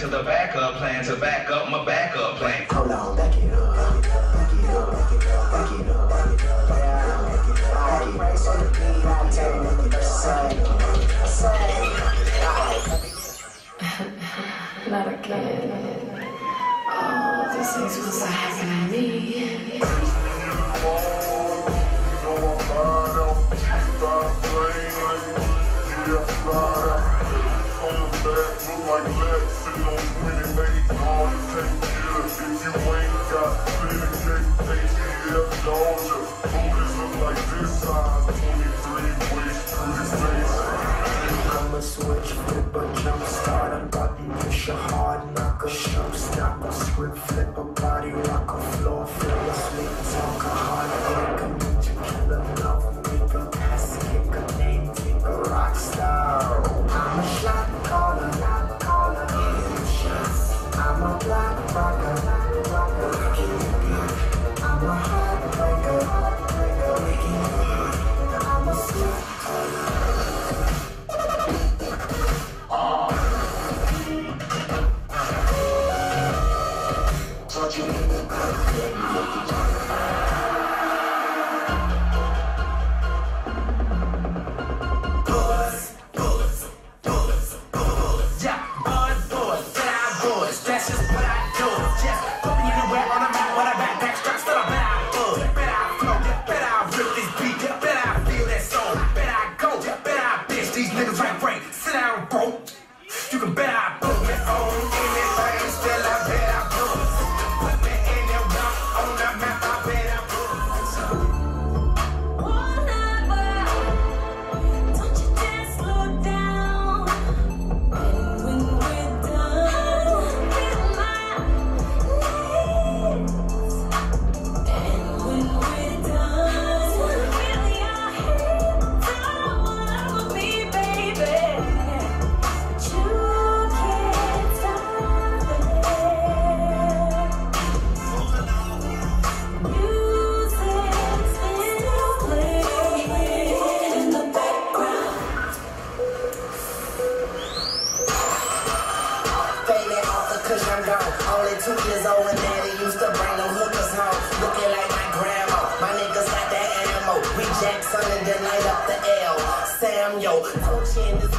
to the backup plan to back up my backup plan. Hold on, back it up, back it up, back it up, back it up, back it up, back it up, back it up. I race on the beat, I tell you what to say. Not again. Oh, these things was so happening to me. I'ma switch, flip a jump start, a button, push a hard knock, a showstopper, script, flip a body, rock a floor, fill a sleep, talk a heart, break a ninja, kill a love, make a pass, kick a name, take a rock star. I'm a shot caller, getting shots. I'm a block rocker, I'm a heartbreaker, I'm a sweet caller. Jackson and then light up the L. Sam, yo, coaching is